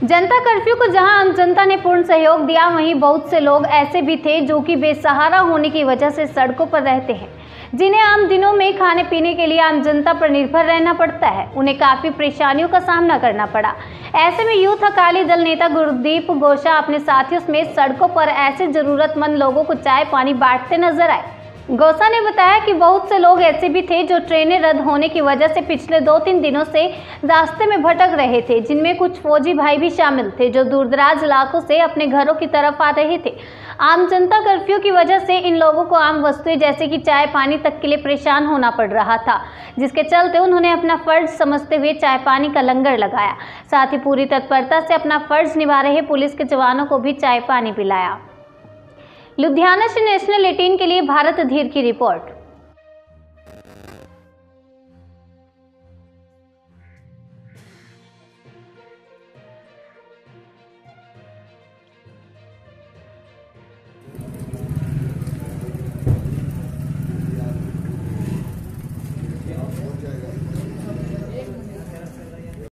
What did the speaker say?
जनता curfew को जहां आम जनता ने पूर्ण सहयोग दिया, वहीं बहुत से लोग ऐसे भी थे जो कि बेसहारा होने की वजह से सड़कों पर रहते हैं, जिन्हें आम दिनों में खाने पीने के लिए आम जनता पर निर्भर रहना पड़ता है। उन्हें काफी परेशानियों का सामना करना पड़ा। ऐसे में यूथ अकाली दल नेता गुरदीप गोशा अपने साथियों समेत सड़कों पर ऐसे जरूरतमंद लोगों को चाय पानी बांटते नजर आए। गोसा ने बताया कि बहुत से लोग ऐसे भी थे जो ट्रेनें रद्द होने की वजह से पिछले 2-3 दिनों से रास्ते में भटक रहे थे, जिनमें कुछ फौजी भाई भी शामिल थे जो दूरदराज इलाकों से अपने घरों की तरफ आ रहे थे। आम जनता कर्फ्यू की वजह से इन लोगों को आम वस्तुएं जैसे कि चाय पानी तक के लिए परेशान होना पड़ रहा था, जिसके चलते उन्होंने अपना फर्ज समझते हुए चाय पानी का लंगर लगाया। साथ ही पूरी तत्परता से अपना फर्ज निभा रहे पुलिस के जवानों को भी चाय पानी पिलाया। लुधियाना से नेशनल 18 के लिए भारत धीर की रिपोर्ट।